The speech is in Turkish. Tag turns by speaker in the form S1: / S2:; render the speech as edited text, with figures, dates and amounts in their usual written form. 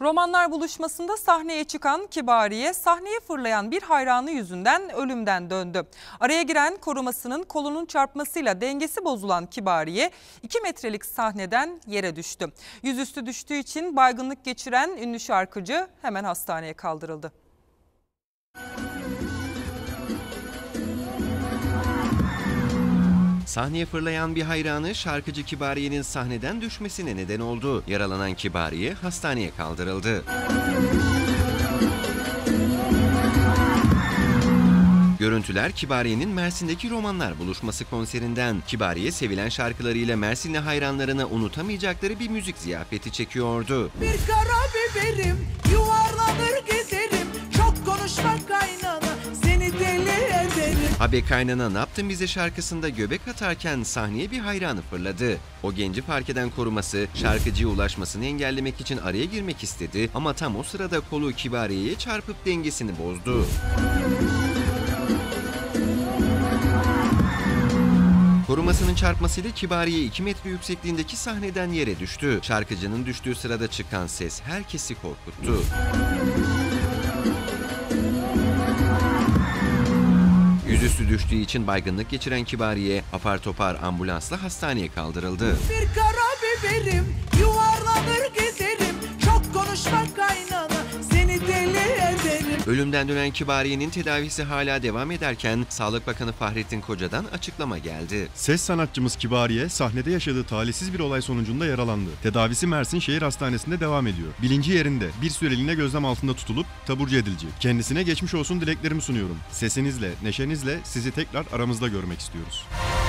S1: Romanlar buluşmasında sahneye çıkan Kibariye, sahneye fırlayan bir hayranı yüzünden ölümden döndü. Araya giren korumasının kolunun çarpmasıyla dengesi bozulan Kibariye 2 metrelik sahneden yere düştü. Yüzüstü düştüğü için baygınlık geçiren ünlü şarkıcı hemen hastaneye kaldırıldı.
S2: Sahneye fırlayan bir hayranı şarkıcı Kibariye'nin sahneden düşmesine neden oldu. Yaralanan Kibariye hastaneye kaldırıldı. Görüntüler Kibariye'nin Mersin'deki Romanlar buluşması konserinden. Kibariye sevilen şarkılarıyla Mersinli hayranlarına unutamayacakları bir müzik ziyafeti çekiyordu.
S3: Bir kara biberim, yuvarlanır giderim, çok konuşma kaynana, seni deli ederim.
S2: Abi kaynana ne yaptın bize şarkısında göbek atarken sahneye bir hayranı fırladı. O genci fark eden koruması şarkıcıya ulaşmasını engellemek için araya girmek istedi ama tam o sırada kolu Kibariye'ye çarpıp dengesini bozdu. Korumasının çarpmasıyla Kibariye 2 metre yüksekliğindeki sahneden yere düştü. Şarkıcının düştüğü sırada çıkan ses herkesi korkuttu. Yüzüstü düştüğü için baygınlık geçiren Kibariye apar topar ambulansla hastaneye kaldırıldı.
S3: Bir kara biberim, yuvarlanır giderim, çok konuşma kaynana, seni deli ederim.
S2: Ölümden dönen Kibariye'nin tedavisi hala devam ederken Sağlık Bakanı Fahrettin Koca'dan açıklama geldi.
S4: Ses sanatçımız Kibariye sahnede yaşadığı talihsiz bir olay sonucunda yaralandı. Tedavisi Mersin Şehir Hastanesi'nde devam ediyor. Bilinci yerinde, bir süreliğine gözlem altında tutulup taburcu edilecek. Kendisine geçmiş olsun dileklerimi sunuyorum. Sesinizle, neşenizle sizi tekrar aramızda görmek istiyoruz.